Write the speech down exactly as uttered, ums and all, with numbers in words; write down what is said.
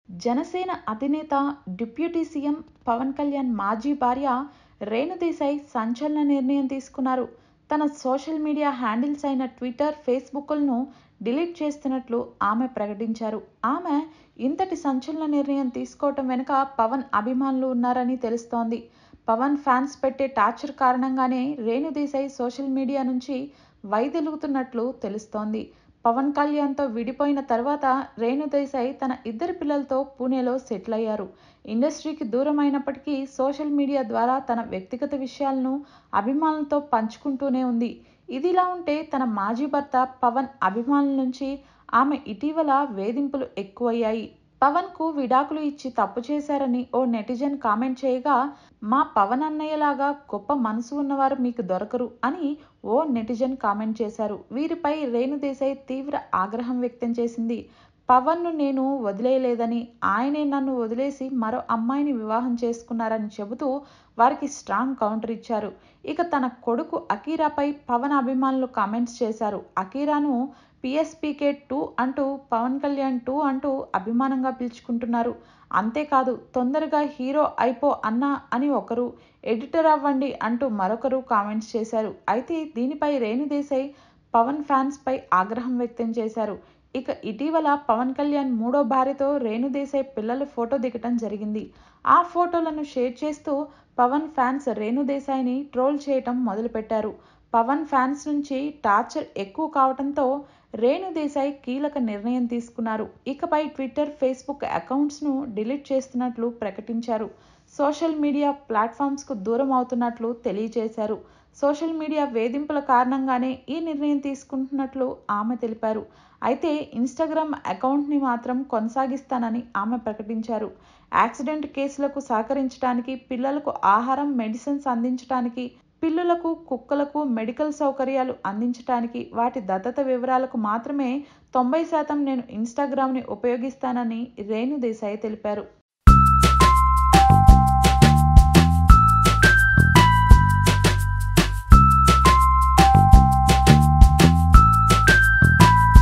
జనసేన అధినేత, deputy CM Pawan Kalyan మాజీ భార్య రేణు దేశాయ్ సంచలన నిర్ణయం తీసుకున్నారు. తన సోషల్ మీడియా హ్యాండిల్స్ అయిన ట్విట్టర్, ఫేస్బుక్లను డిలీట్ చేస్తున్నట్లు ఆమె ప్రకటించారు. ఆమె ఇంతటి సంచలన నిర్ణయం తీసుకోవటం వెనుక పవన్ అభిమానులు ఉన్నారని తెలుస్తోంది. పవన్ ఫ్యాన్స్ పెట్టే టార్చర్ కారణంగానే రేణు దేశాయ్ సోషల్ మీడియా నుంచి వైదొలుగుతున్నట్లు తెలుస్తోంది. పవన్ కళ్యాణ్తో విడిపోయిన తర్వాత రేణు దేశాయ్ తన ఇద్దరు పిల్లలతో పూణేలో సెటిల్ అయ్యారు. ఇండస్ట్రీకి దూరం అయినప్పటికీ సోషల్ మీడియా ద్వారా తన వ్యక్తిగత విషయాలను అభిమానులతో పంచుకుంటూనే ఉంది. ఇదిలా ఉంటే తన మాజీ భర్త పవన్ అభిమానుల నుంచి ఆమె ఇటీవల వేధింపులు ఎక్కువయ్యాయి. పవన్కు విడాకులు ఇచ్చి తప్పు చేశారని ఓ నెటిజన్ కామెంట్ చేయగా, మా పవన్ అన్నయ్యలాగా గొప్ప మనసు ఉన్నవారు మీకు దొరకరు అని ఓ నెటిజన్ కామెంట్ చేశారు. వీరిపై రేణు దేశాయ్ తీవ్ర ఆగ్రహం వ్యక్తం చేసింది. పవన్ను నేను వదిలేయలేదని, ఆయనే నన్ను వదిలేసి మరో అమ్మాయిని వివాహం చేసుకున్నారని చెబుతూ వారికి స్ట్రాంగ్ కౌంటర్ ఇచ్చారు. ఇక తన కొడుకు అకీరాపై పవన్ అభిమానులు కామెంట్స్ చేశారు. అకీరాను పీఎస్పీకే టూ అంటూ, పవన్ కళ్యాణ్ టూ అంటూ అభిమానంగా పిలుచుకుంటున్నారు. అంతేకాదు, తొందరగా హీరో అయిపో అన్నా అని ఒకరు, ఎడిటర్ అవ్వండి అంటూ మరొకరు కామెంట్స్ చేశారు. అయితే దీనిపై రేణు దేశాయ్ పవన్ ఫ్యాన్స్ పై ఆగ్రహం వ్యక్తం చేశారు. ఇక ఇటీవల పవన్ కళ్యాణ్ మూడో భార్యతో రేణు దేశాయ్ పిల్లలు ఫోటో దిగటం జరిగింది. ఆ ఫోటోలను షేర్ చేస్తూ పవన్ ఫ్యాన్స్ రేణు దేశాయ్ని ట్రోల్ చేయటం మొదలుపెట్టారు. పవన్ ఫ్యాన్స్ నుంచి టార్చర్ ఎక్కువ కావడంతో రేణు దేశాయ్ కీలక నిర్ణయం తీసుకున్నారు. ఇకపై ట్విట్టర్, ఫేస్బుక్ అకౌంట్స్ను డిలీట్ చేస్తున్నట్లు ప్రకటించారు. సోషల్ మీడియా ప్లాట్ఫామ్స్కు దూరం అవుతున్నట్లు తెలియజేశారు. సోషల్ మీడియా వేధింపుల కారణంగానే ఈ నిర్ణయం తీసుకుంటున్నట్లు ఆమె తెలిపారు. అయితే ఇన్స్టాగ్రామ్ అకౌంట్ని మాత్రం కొనసాగిస్తానని ఆమె ప్రకటించారు. యాక్సిడెంట్ కేసులకు సహకరించడానికి, పిల్లలకు ఆహారం, మెడిసిన్స్ అందించడానికి, పిల్లులకు, కుక్కలకు మెడికల్ సౌకర్యాలు అందించడానికి, వాటి దత్తత వివరాలకు మాత్రమే తొంభై శాతం నేను ఇన్స్టాగ్రామ్ని ఉపయోగిస్తానని రేణు దేశాయ్ తెలిపారు.